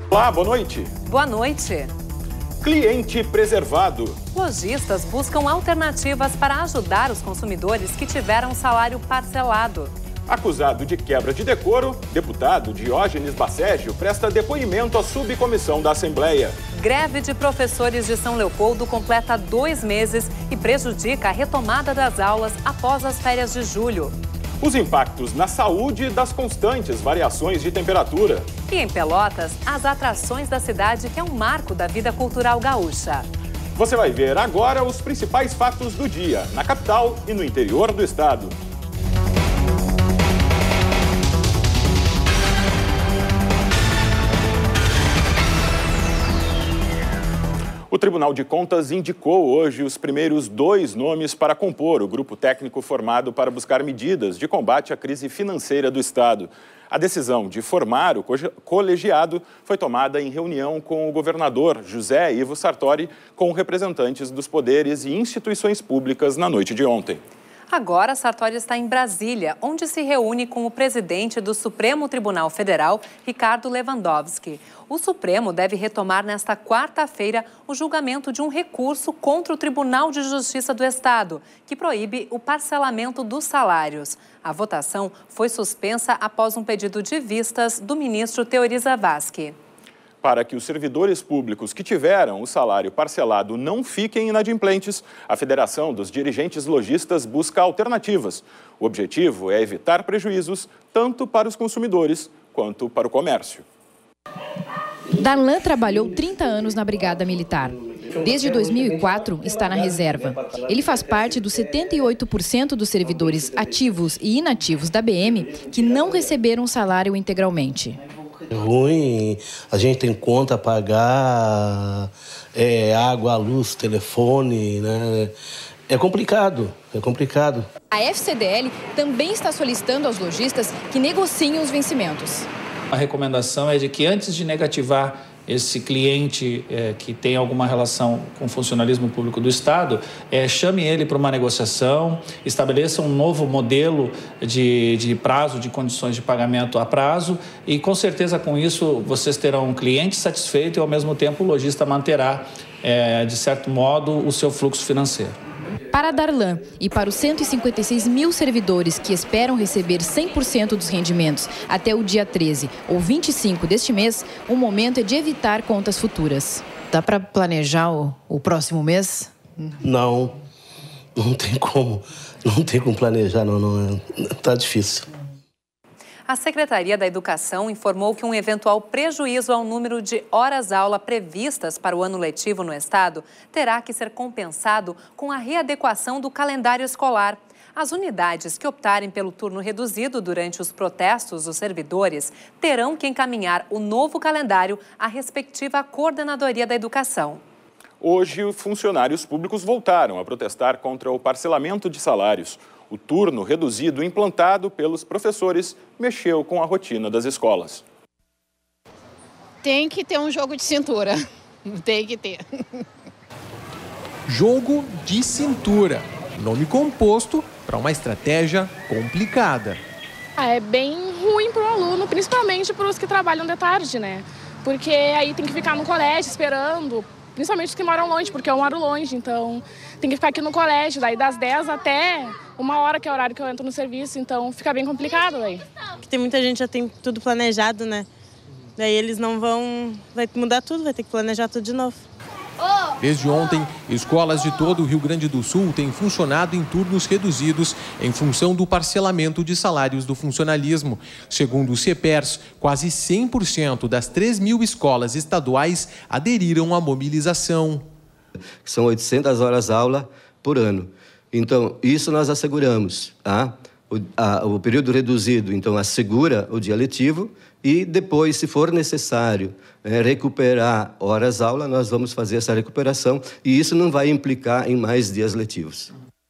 Olá, boa noite. Boa noite. Cliente preservado. Lojistas buscam alternativas para ajudar os consumidores que tiveram salário parcelado. Acusado de quebra de decoro, deputado Diógenes Bacégio presta depoimento à subcomissão da Assembleia. Greve de professores de São Leopoldo completa 2 meses e prejudica a retomada das aulas após as férias de julho. Os impactos na saúde das constantes variações de temperatura. E em Pelotas, as atrações da cidade, que é um marco da vida cultural gaúcha. Você vai ver agora os principais fatos do dia, na capital e no interior do estado. O Tribunal de Contas indicou hoje os primeiros 2 nomes para compor o grupo técnico formado para buscar medidas de combate à crise financeira do Estado. A decisão de formar o colegiado foi tomada em reunião com o governador José Ivo Sartori, com representantes dos poderes e instituições públicas na noite de ontem. Agora, Sartori está em Brasília, onde se reúne com o presidente do Supremo Tribunal Federal, Ricardo Lewandowski. O Supremo deve retomar nesta quarta-feira o julgamento de um recurso contra o Tribunal de Justiça do Estado, que proíbe o parcelamento dos salários. A votação foi suspensa após um pedido de vistas do ministro Teori Zavascki. Para que os servidores públicos que tiveram o salário parcelado não fiquem inadimplentes, a Federação dos Dirigentes Lojistas busca alternativas. O objetivo é evitar prejuízos tanto para os consumidores quanto para o comércio. Darlan trabalhou 30 anos na Brigada Militar. Desde 2004, está na reserva. Ele faz parte dos 78% dos servidores ativos e inativos da BM que não receberam salário integralmente. É ruim, a gente tem conta a pagar, água, luz, telefone, né? É complicado. A FCDL também está solicitando aos lojistas que negociem os vencimentos. A recomendação é de que antes de negativar esse cliente que tem alguma relação com o funcionalismo público do Estado, chame ele para uma negociação, estabeleça um novo modelo de prazo, de condições de pagamento a prazo e, com certeza, com isso, vocês terão um cliente satisfeito e, ao mesmo tempo, o lojista manterá, de certo modo, o seu fluxo financeiro. Para Darlan e para os 156 mil servidores que esperam receber 100% dos rendimentos até o dia 13 ou 25 deste mês, o momento é de evitar contas futuras. Dá para planejar o próximo mês? Não tem como planejar, não. Tá difícil. A Secretaria da Educação informou que um eventual prejuízo ao número de horas-aula previstas para o ano letivo no Estado terá que ser compensado com a readequação do calendário escolar. As unidades que optarem pelo turno reduzido durante os protestos dos servidores terão que encaminhar o novo calendário à respectiva Coordenadoria da Educação. Hoje, funcionários públicos voltaram a protestar contra o parcelamento de salários. O turno reduzido implantado pelos professores mexeu com a rotina das escolas. Tem que ter um jogo de cintura. Tem que ter. Jogo de cintura. Nome composto para uma estratégia complicada. É bem ruim para o aluno, principalmente para os que trabalham de tarde, né? Porque aí tem que ficar no colégio esperando, principalmente os que moram longe, porque eu moro longe, então tem que ficar aqui no colégio, daí das 10 até 1h, que é o horário que eu entro no serviço, então fica bem complicado aí. Tem muita gente já tem tudo planejado, né? Daí eles não vão... Vai mudar tudo, vai ter que planejar tudo de novo. Desde ontem, escolas de todo o Rio Grande do Sul têm funcionado em turnos reduzidos em função do parcelamento de salários do funcionalismo. Segundo o CEPERS, quase 100% das 3.000 escolas estaduais aderiram à mobilização. São 800 horas-aula por ano. Então, isso nós asseguramos. Tá? O período reduzido, então, assegura o dia letivo e depois, se for necessário recuperar horas-aula, nós vamos fazer essa recuperação e isso não vai implicar em mais dias letivos.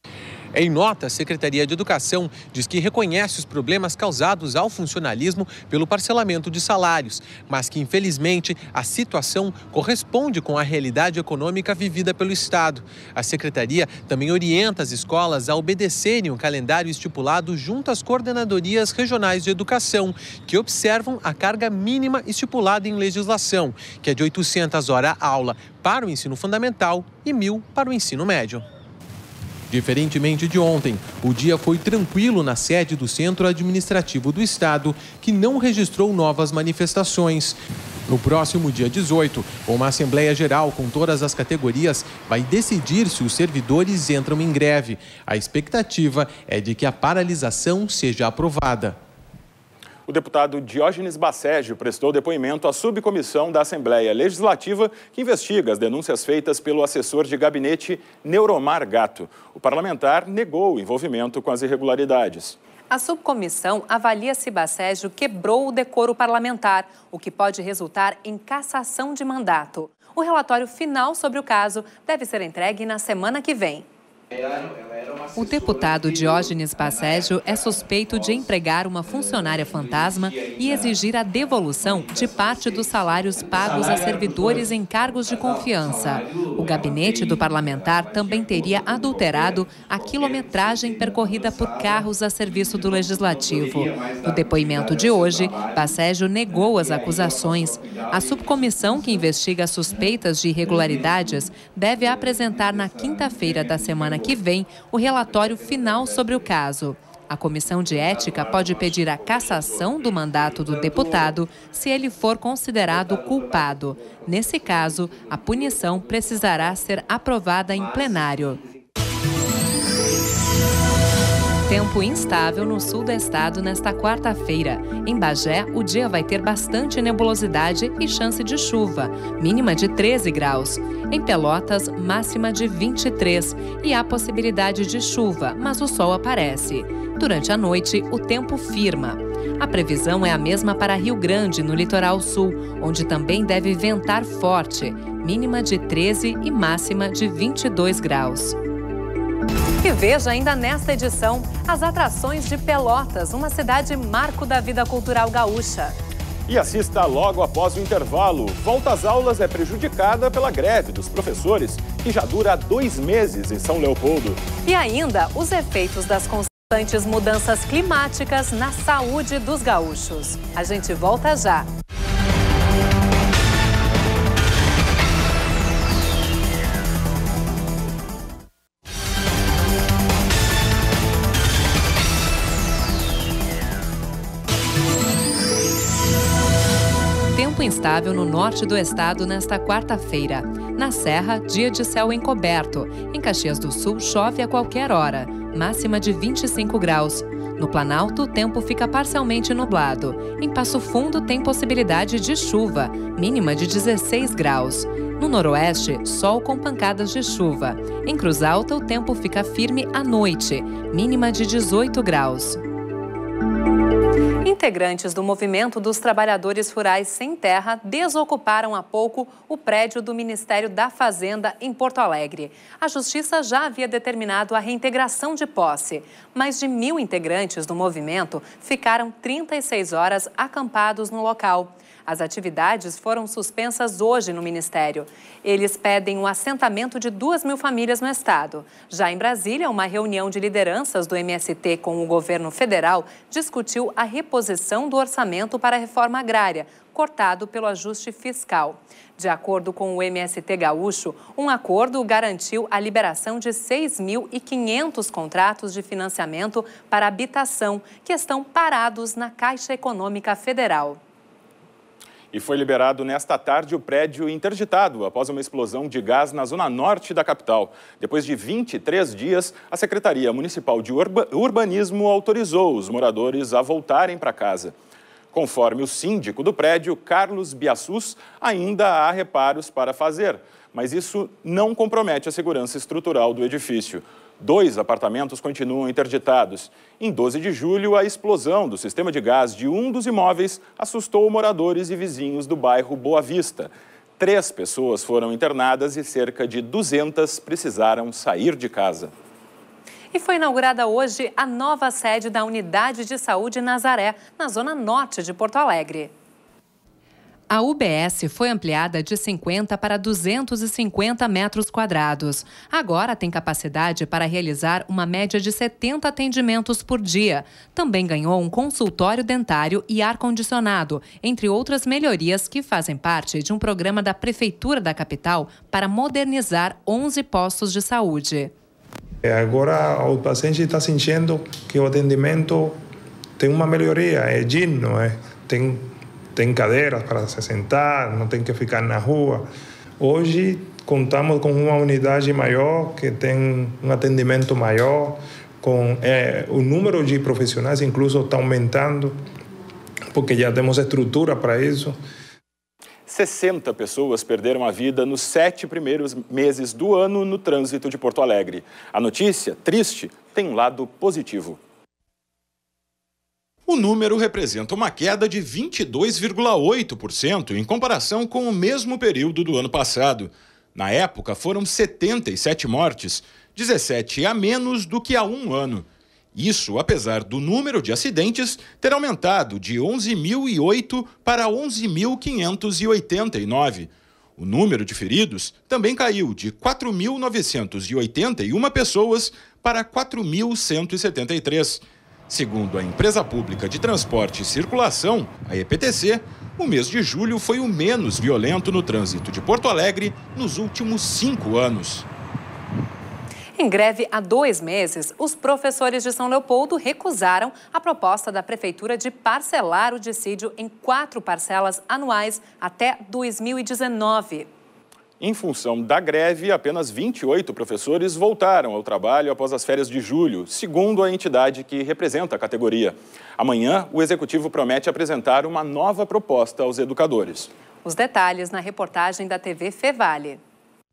Em nota, a Secretaria de Educação diz que reconhece os problemas causados ao funcionalismo pelo parcelamento de salários, mas que, infelizmente, a situação corresponde com a realidade econômica vivida pelo Estado. A Secretaria também orienta as escolas a obedecerem o calendário estipulado junto às coordenadorias regionais de educação, que observam a carga mínima estipulada em legislação, que é de 800 horas aula para o ensino fundamental e 1.000 para o ensino médio. Diferentemente de ontem, o dia foi tranquilo na sede do Centro Administrativo do Estado, que não registrou novas manifestações. No próximo dia 18, uma Assembleia Geral com todas as categorias vai decidir se os servidores entram em greve. A expectativa é de que a paralisação seja aprovada. O deputado Diógenes Basségio prestou depoimento à subcomissão da Assembleia Legislativa que investiga as denúncias feitas pelo assessor de gabinete Neuromar Gatto. O parlamentar negou o envolvimento com as irregularidades. A subcomissão avalia se Basségio quebrou o decoro parlamentar, o que pode resultar em cassação de mandato. O relatório final sobre o caso deve ser entregue na semana que vem. O deputado Diógenes Basségio é suspeito de empregar uma funcionária fantasma e exigir a devolução de parte dos salários pagos a servidores em cargos de confiança. O gabinete do parlamentar também teria adulterado a quilometragem percorrida por carros a serviço do Legislativo. No depoimento de hoje, Basségio negou as acusações. A subcomissão que investiga as suspeitas de irregularidades deve apresentar na quinta-feira da semana que vem o relatório final sobre o caso. A Comissão de Ética pode pedir a cassação do mandato do deputado se ele for considerado culpado. Nesse caso, a punição precisará ser aprovada em plenário. Tempo instável no sul do estado nesta quarta-feira. Em Bagé, o dia vai ter bastante nebulosidade e chance de chuva, mínima de 13 graus. Em Pelotas, máxima de 23 e há possibilidade de chuva, mas o sol aparece. Durante a noite, o tempo firma. A previsão é a mesma para Rio Grande, no litoral sul, onde também deve ventar forte, mínima de 13 e máxima de 22 graus. E veja ainda nesta edição as atrações de Pelotas, uma cidade marco da vida cultural gaúcha. E assista logo após o intervalo. Volta às aulas é prejudicada pela greve dos professores, que já dura 2 meses em São Leopoldo. E ainda os efeitos das constantes mudanças climáticas na saúde dos gaúchos. A gente volta já. Tempo instável no norte do estado nesta quarta-feira. Na Serra, dia de céu encoberto. Em Caxias do Sul, chove a qualquer hora, máxima de 25 graus. No Planalto, o tempo fica parcialmente nublado. Em Passo Fundo, tem possibilidade de chuva, mínima de 16 graus. No Noroeste, sol com pancadas de chuva. Em Cruz Alta, o tempo fica firme à noite, mínima de 18 graus. Integrantes do Movimento dos Trabalhadores Rurais Sem Terra desocuparam há pouco o prédio do Ministério da Fazenda em Porto Alegre. A Justiça já havia determinado a reintegração de posse. Mais de 1.000 integrantes do movimento ficaram 36 horas acampados no local. As atividades foram suspensas hoje no Ministério. Eles pedem o assentamento de 2.000 famílias no estado. Já em Brasília, uma reunião de lideranças do MST com o governo federal discutiu a reposição do orçamento para a reforma agrária, cortado pelo ajuste fiscal. De acordo com o MST gaúcho, um acordo garantiu a liberação de 6.500 contratos de financiamento para habitação, que estão parados na Caixa Econômica Federal. E foi liberado nesta tarde o prédio interditado após uma explosão de gás na zona norte da capital. Depois de 23 dias, a Secretaria Municipal de Urbanismo autorizou os moradores a voltarem para casa. Conforme o síndico do prédio, Carlos Biassus, ainda há reparos para fazer, mas isso não compromete a segurança estrutural do edifício. 2 apartamentos continuam interditados. Em 12 de julho, a explosão do sistema de gás de um dos imóveis assustou moradores e vizinhos do bairro Boa Vista. 3 pessoas foram internadas e cerca de 200 precisaram sair de casa. E foi inaugurada hoje a nova sede da Unidade de Saúde Nazaré, na zona norte de Porto Alegre. A UBS foi ampliada de 50 para 250 metros quadrados. Agora tem capacidade para realizar uma média de 70 atendimentos por dia. Também ganhou um consultório dentário e ar-condicionado, entre outras melhorias que fazem parte de um programa da Prefeitura da capital para modernizar 11 postos de saúde. Agora o paciente está sentindo que o atendimento tem uma melhoria, é digno, tem cadeiras para se sentar, não tem que ficar na rua. Hoje contamos com uma unidade maior, que tem um atendimento maior, o número de profissionais incluso está aumentando, porque já temos estrutura para isso. 60 pessoas perderam a vida nos 7 primeiros meses do ano no trânsito de Porto Alegre. A notícia, triste, tem um lado positivo. O número representa uma queda de 22,8% em comparação com o mesmo período do ano passado. Na época, foram 77 mortes, 17 a menos do que há um ano. Isso apesar do número de acidentes ter aumentado de 11.008 para 11.589. O número de feridos também caiu de 4.981 pessoas para 4.173. Segundo a Empresa Pública de Transporte e Circulação, a EPTC, o mês de julho foi o menos violento no trânsito de Porto Alegre nos últimos 5 anos. Em greve há 2 meses, os professores de São Leopoldo recusaram a proposta da Prefeitura de parcelar o dissídio em 4 parcelas anuais até 2019. Em função da greve, apenas 28 professores voltaram ao trabalho após as férias de julho, segundo a entidade que representa a categoria. Amanhã, o Executivo promete apresentar uma nova proposta aos educadores. Os detalhes na reportagem da TV Fevale.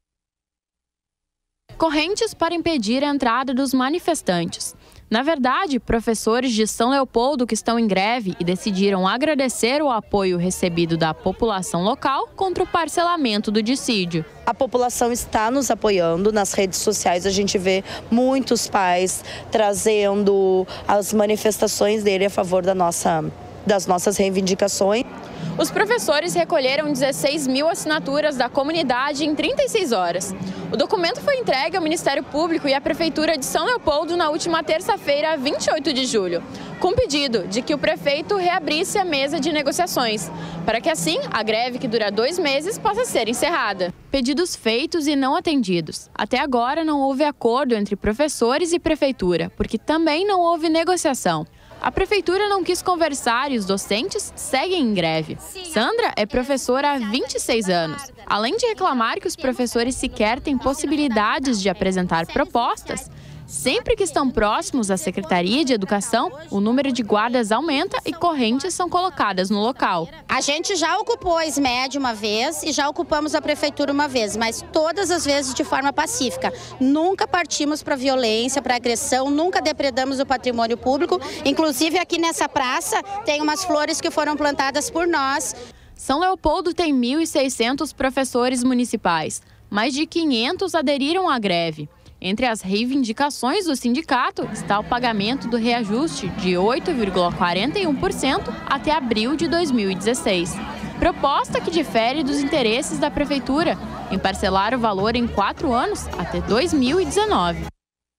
Correntes para impedir a entrada dos manifestantes. Na verdade, professores de São Leopoldo que estão em greve e decidiram agradecer o apoio recebido da população local contra o parcelamento do dissídio. A população está nos apoiando nas redes sociais, a gente vê muitos pais trazendo as manifestações dele a favor das nossas reivindicações. Os professores recolheram 16 mil assinaturas da comunidade em 36 horas. O documento foi entregue ao Ministério Público e à Prefeitura de São Leopoldo na última terça-feira, 28 de julho, com pedido de que o prefeito reabrisse a mesa de negociações, para que assim a greve, que dura 2 meses, possa ser encerrada. Pedidos feitos e não atendidos. Até agora não houve acordo entre professores e Prefeitura, porque também não houve negociação. A Prefeitura não quis conversar e os docentes seguem em greve. Sandra é professora há 26 anos. Além de reclamar que os professores sequer têm possibilidades de apresentar propostas, sempre que estão próximos à Secretaria de Educação, o número de guardas aumenta e correntes são colocadas no local. A gente já ocupou a SMED uma vez e já ocupamos a Prefeitura uma vez, mas todas as vezes de forma pacífica. Nunca partimos para violência, para agressão, nunca depredamos o patrimônio público. Inclusive aqui nessa praça tem umas flores que foram plantadas por nós. São Leopoldo tem 1.600 professores municipais. Mais de 500 aderiram à greve. Entre as reivindicações do sindicato está o pagamento do reajuste de 8,41% até abril de 2016. Proposta que difere dos interesses da Prefeitura em parcelar o valor em 4 anos até 2019.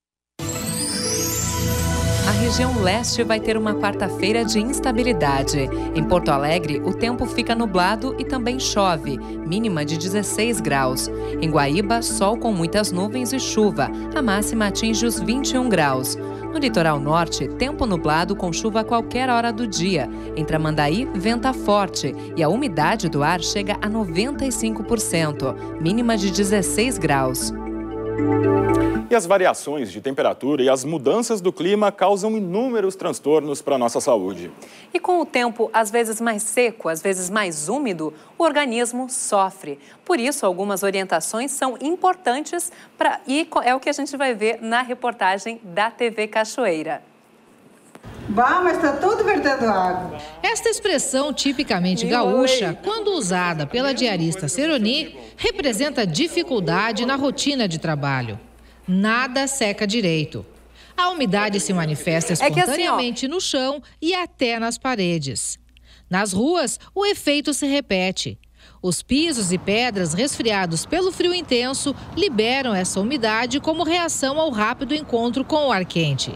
A região leste vai ter uma quarta-feira de instabilidade. Em Porto Alegre, o tempo fica nublado e também chove, mínima de 16 graus. Em Guaíba, sol com muitas nuvens e chuva. A máxima atinge os 21 graus. No litoral norte, tempo nublado com chuva a qualquer hora do dia. Em Tramandaí, venta forte e a umidade do ar chega a 95%, mínima de 16 graus. E as variações de temperatura e as mudanças do clima causam inúmeros transtornos para a nossa saúde. E com o tempo, às vezes mais seco, às vezes mais úmido, o organismo sofre. Por isso, algumas orientações são importantes e é o que a gente vai ver na reportagem da TV Cachoeira. Bah, mas está tudo vertendo água. Esta expressão tipicamente gaúcha, quando usada pela diarista Seroni, representa dificuldade na rotina de trabalho. Nada seca direito. A umidade se manifesta espontaneamente no chão e até nas paredes. Nas ruas, o efeito se repete. Os pisos e pedras resfriados pelo frio intenso liberam essa umidade como reação ao rápido encontro com o ar quente.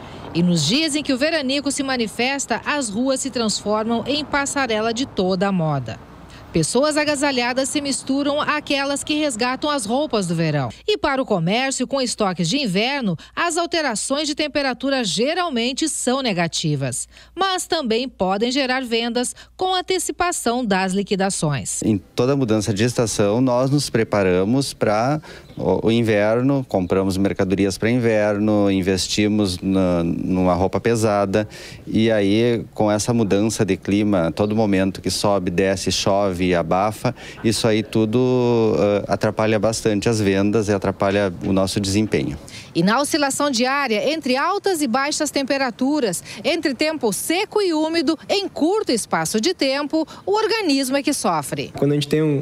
E nos dias em que o veranico se manifesta, as ruas se transformam em passarela de toda a moda. Pessoas agasalhadas se misturam àquelas que resgatam as roupas do verão. E para o comércio com estoques de inverno, as alterações de temperatura geralmente são negativas. Mas também podem gerar vendas com antecipação das liquidações. Em toda mudança de estação, nós nos preparamos para o inverno, compramos mercadorias para inverno, investimos numa roupa pesada. E aí, com essa mudança de clima, todo momento que sobe, desce, chove e abafa, isso aí tudo atrapalha bastante as vendas e atrapalha o nosso desempenho. E na oscilação diária, entre altas e baixas temperaturas, entre tempo seco e úmido, em curto espaço de tempo, o organismo é que sofre. Quando a gente tem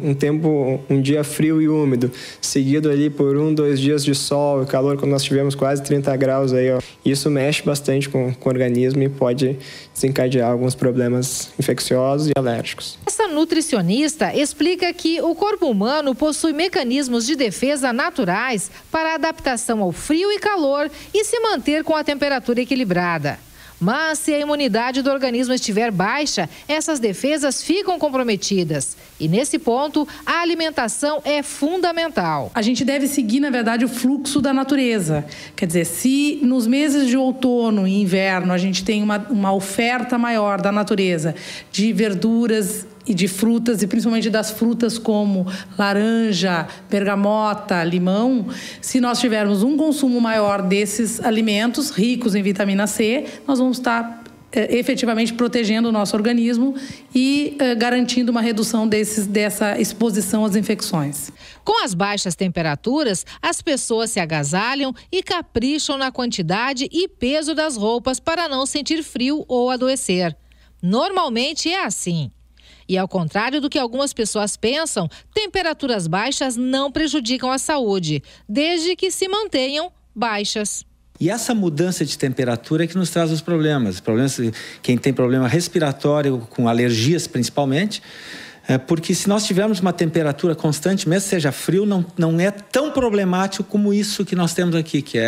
um dia frio e úmido, seguido ali por 1-2 dias de sol e calor, quando nós tivemos quase 30 graus aí, ó, isso mexe bastante com o organismo e pode desencadear alguns problemas infecciosos e alérgicos. Essa nutricionista explica que o corpo humano possui mecanismos de defesa naturais para adaptação ao frio e calor e se manter com a temperatura equilibrada. Mas se a imunidade do organismo estiver baixa, essas defesas ficam comprometidas. E nesse ponto, a alimentação é fundamental. A gente deve seguir, na verdade, o fluxo da natureza. Quer dizer, se nos meses de outono e inverno a gente tem uma oferta maior da natureza de verduras e de frutas, e principalmente das frutas como laranja, bergamota, limão, se nós tivermos um consumo maior desses alimentos ricos em vitamina C, nós vamos estar efetivamente protegendo o nosso organismo e garantindo uma redução dessa exposição às infecções. Com as baixas temperaturas, as pessoas se agasalham e capricham na quantidade e peso das roupas para não sentir frio ou adoecer. Normalmente é assim. E ao contrário do que algumas pessoas pensam, temperaturas baixas não prejudicam a saúde, desde que se mantenham baixas. E essa mudança de temperatura é que nos traz os problemas. Quem tem problema respiratório, com alergias principalmente, porque se nós tivermos uma temperatura constante, mesmo seja frio, não é tão problemático como isso que nós temos aqui, que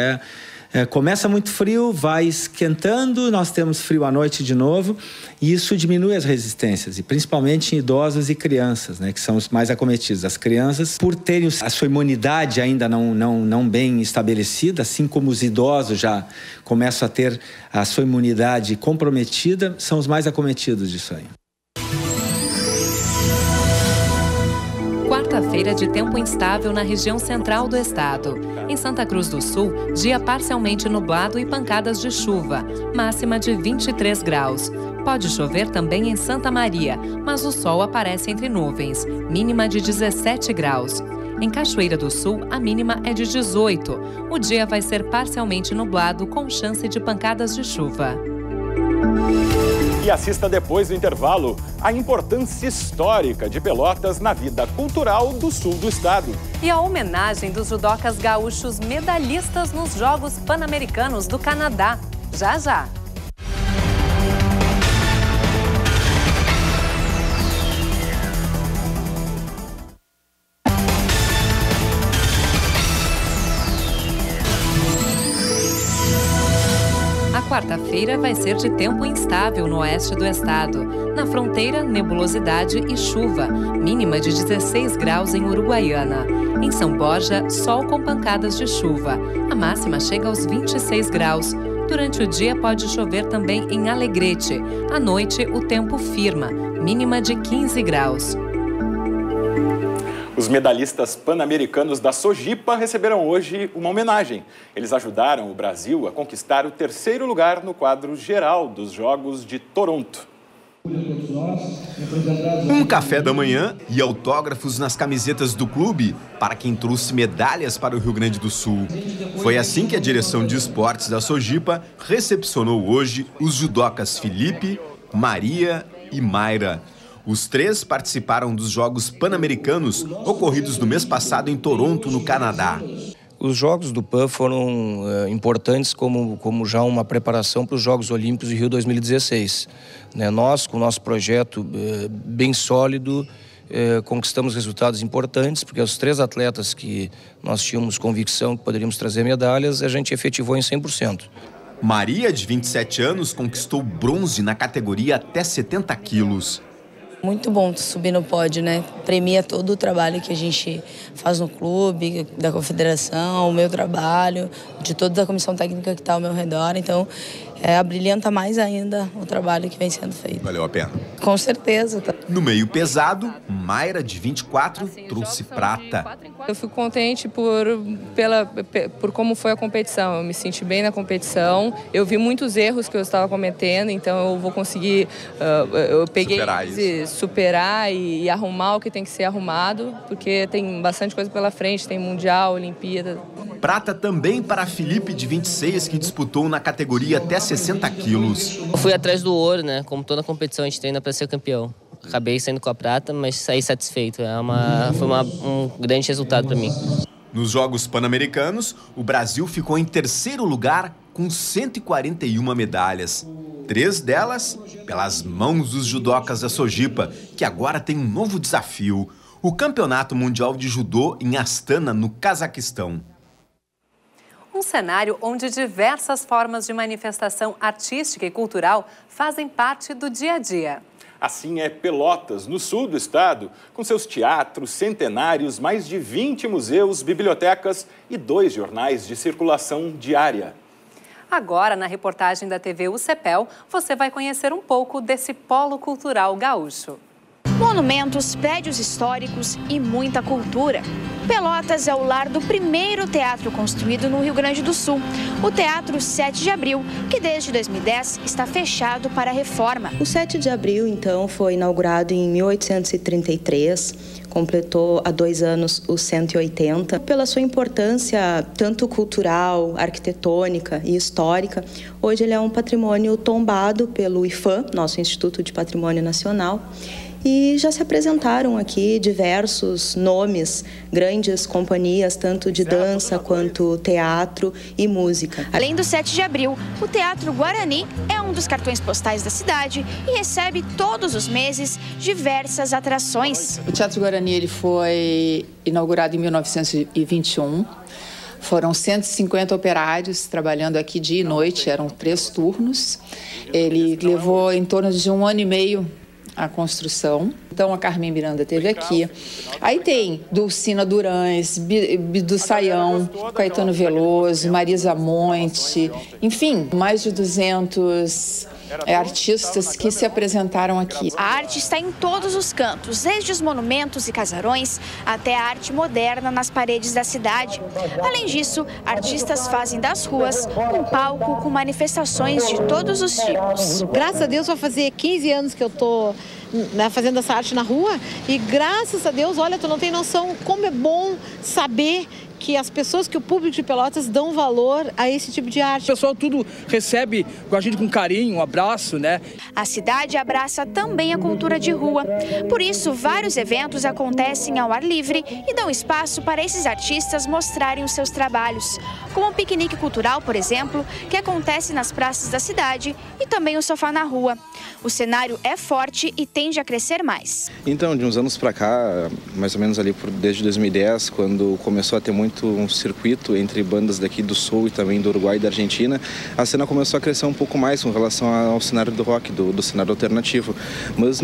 começa muito frio, vai esquentando, nós temos frio à noite de novo, e isso diminui as resistências, e principalmente em idosos e crianças, né, que são os mais acometidos. As crianças, por terem a sua imunidade ainda não bem estabelecida, assim como os idosos já começam a ter a sua imunidade comprometida, são os mais acometidos disso aí. Quarta-feira de tempo instável na região central do estado. Em Santa Cruz do Sul, dia parcialmente nublado e pancadas de chuva, máxima de 23 graus. Pode chover também em Santa Maria, mas o sol aparece entre nuvens, mínima de 17 graus. Em Cachoeira do Sul, a mínima é de 18. O dia vai ser parcialmente nublado, com chance de pancadas de chuva. E assista depois do intervalo a importância histórica de Pelotas na vida cultural do sul do estado. E a homenagem dos judocas gaúchos medalhistas nos Jogos Pan-Americanos do Canadá. Já, já! Quarta-feira vai ser de tempo instável no oeste do estado. Na fronteira, nebulosidade e chuva, mínima de 16 graus em Uruguaiana. Em São Borja, sol com pancadas de chuva. A máxima chega aos 26 graus. Durante o dia pode chover também em Alegrete. À noite, o tempo firma, mínima de 15 graus. Os medalhistas pan-americanos da Sojipa receberam hoje uma homenagem. Eles ajudaram o Brasil a conquistar o 3º lugar no quadro geral dos Jogos de Toronto. Um café da manhã e autógrafos nas camisetas do clube para quem trouxe medalhas para o Rio Grande do Sul. Foi assim que a direção de esportes da Sojipa recepcionou hoje os judocas Felipe, Maria e Mayra. Os 3 participaram dos Jogos Pan-Americanos ocorridos no mês passado em Toronto, no Canadá. Os Jogos do PAN foram importantes como já uma preparação para os Jogos Olímpicos de Rio 2016. Nós, com o nosso projeto bem sólido, conquistamos resultados importantes, porque os 3 atletas que nós tínhamos convicção que poderíamos trazer medalhas, a gente efetivou em 100%. Maria, de 27 anos, conquistou bronze na categoria até 70 quilos. Muito bom subir no pódio, né? Premia todo o trabalho que a gente faz no clube, da confederação, o meu trabalho, de toda a comissão técnica que está ao meu redor. Então, abrilhanta mais ainda o trabalho que vem sendo feito. Valeu a pena? Com certeza. No meio pesado, Mayra, de 24, trouxe prata. Eu fico contente por como foi a competição. Eu me senti bem na competição. Eu vi muitos erros que eu estava cometendo, então eu vou conseguir... eu peguei superar e arrumar o que tem que ser arrumado, porque tem bastante coisa pela frente, tem Mundial, Olimpíada. Prata também para Felipe, de 26, que disputou na categoria até 60 quilos. Eu fui atrás do ouro, né? Como toda competição, a gente treina para ser campeão. Acabei saindo com a prata, mas saí satisfeito. Foi um grande resultado para mim. Nos Jogos Pan-Americanos, o Brasil ficou em 3º lugar com 141 medalhas. 3 delas pelas mãos dos judocas da Sojipa, que agora tem um novo desafio: o Campeonato Mundial de Judô em Astana, no Cazaquistão. Um cenário onde diversas formas de manifestação artística e cultural fazem parte do dia a dia. Assim é Pelotas, no sul do estado, com seus teatros centenários, mais de 20 museus, bibliotecas e 2 jornais de circulação diária. Agora, na reportagem da TV UCPEL, você vai conhecer um pouco desse polo cultural gaúcho. Monumentos, prédios históricos e muita cultura. Pelotas é o lar do primeiro teatro construído no Rio Grande do Sul, o Teatro 7 de Abril, que desde 2010 está fechado para reforma. O 7 de Abril, então, foi inaugurado em 1833, completou há 2 anos os 180. Pela sua importância, tanto cultural, arquitetônica e histórica, hoje ele é um patrimônio tombado pelo IPHAN, nosso Instituto de Patrimônio Nacional. E já se apresentaram aqui diversos nomes, grandes companhias, tanto de dança quanto teatro e música. Além do 7 de Abril, o Teatro Guarani é um dos cartões postais da cidade e recebe todos os meses diversas atrações. O Teatro Guarani ele foi inaugurado em 1921. Foram 150 operários trabalhando aqui dia e noite, eram 3 turnos. Ele levou em torno de 1 ano e meio a construção. Então a Carmen Miranda esteve aqui. Aí tem Dulcina Durães, Bidu Sayão, Caetano Veloso, Marisa Monte, enfim, mais de 200 artistas que se apresentaram aqui. A arte está em todos os cantos, desde os monumentos e casarões até a arte moderna nas paredes da cidade. Além disso, artistas fazem das ruas um palco com manifestações de todos os tipos. Graças a Deus vai fazer 15 anos que eu estou fazendo essa arte na rua e graças a Deus, olha, tu não tem noção como é bom saber que as pessoas, que o público de Pelotas dão valor a esse tipo de arte. O pessoal tudo recebe a gente com carinho, um abraço, né? A cidade abraça também a cultura de rua. Por isso, vários eventos acontecem ao ar livre e dão espaço para esses artistas mostrarem os seus trabalhos. Como o piquenique cultural, por exemplo, que acontece nas praças da cidade e também o Sofá na Rua. O cenário é forte e tende a crescer mais. Então, de uns anos para cá, mais ou menos ali desde 2010, quando começou a ter muito um circuito entre bandas daqui do Sul e também do Uruguai e da Argentina, a cena começou a crescer um pouco mais com relação ao cenário do rock, do cenário alternativo. Mas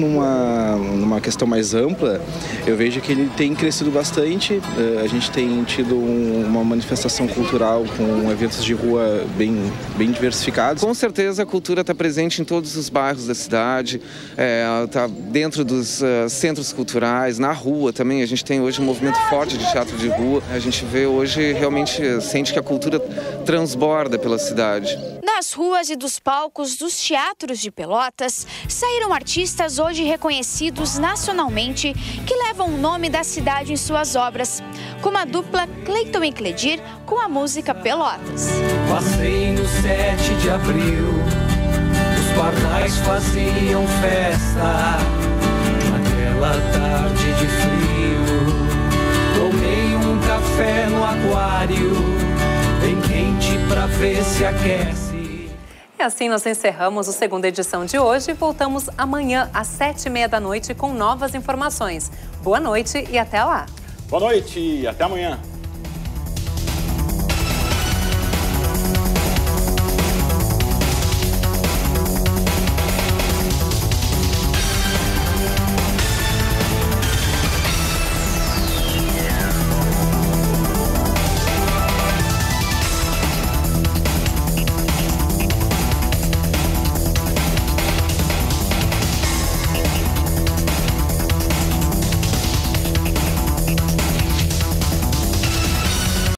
numa questão mais ampla, eu vejo que ele tem crescido bastante. A gente tem tido uma manifestação cultural com eventos de rua bem diversificados. Com certeza a cultura está presente em todos os bairros da cidade, está dentro dos centros culturais, na rua também. A gente tem hoje um movimento forte de teatro de rua. A gente vê hoje, realmente sente que a cultura transborda pela cidade. Das ruas e dos palcos dos teatros de Pelotas, saíram artistas hoje reconhecidos nacionalmente que levam o nome da cidade em suas obras, como a dupla Cleiton e Cledir com a música Pelotas. Passei no 7 de abril, os pardais faziam festa, naquela tarde de frio, tomei um café café no aquário, bem quente pra ver se aquece. E assim nós encerramos a segunda edição de hoje e voltamos amanhã às 7h30 da noite com novas informações. Boa noite e até lá. Boa noite e até amanhã.